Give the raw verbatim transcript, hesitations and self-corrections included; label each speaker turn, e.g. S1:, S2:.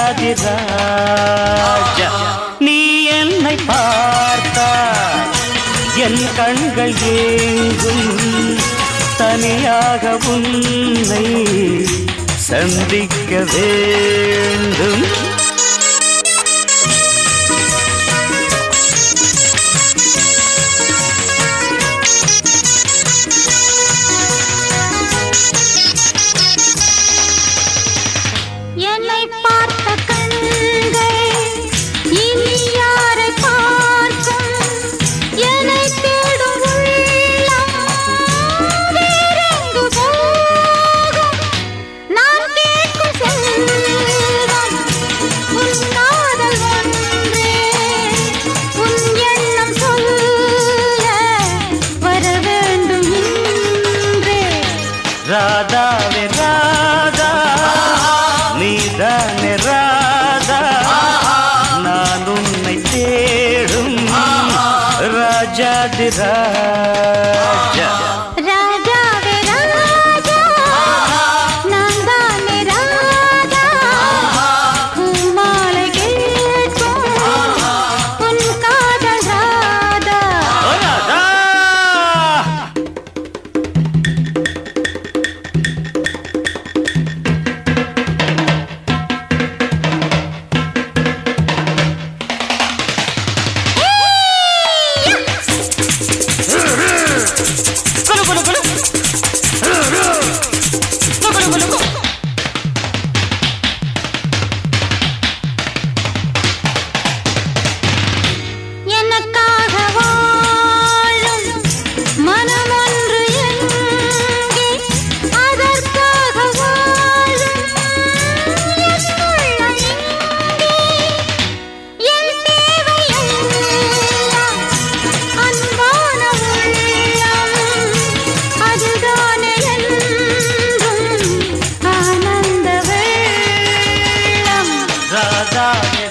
S1: ராஜாதிராஜா நீ என்னை பார்த்தால் என் கண்கள் ஏங்கும் தனியாக உன்னை சந்திக்க வேண்டும் ராதாவே ராதா நீதானே ராதா நான் உன்னை தேடும் ராஜாதிராஜா
S2: ராஜாவே ராஜா நான் தானே ராதா பூமாலை கேட்கும் உன் காதல் ராதா
S1: ராதா
S2: எனக்காக வாழும் மனமொன்று எங்கே அதற்காக வாழும் என் உள்ளம் எங்கே என் தேவை எல்லாம் அன்பான உள்ளம் அதுதானே என்றும் ஆனந்த வெள்ளம்
S1: ராதாவே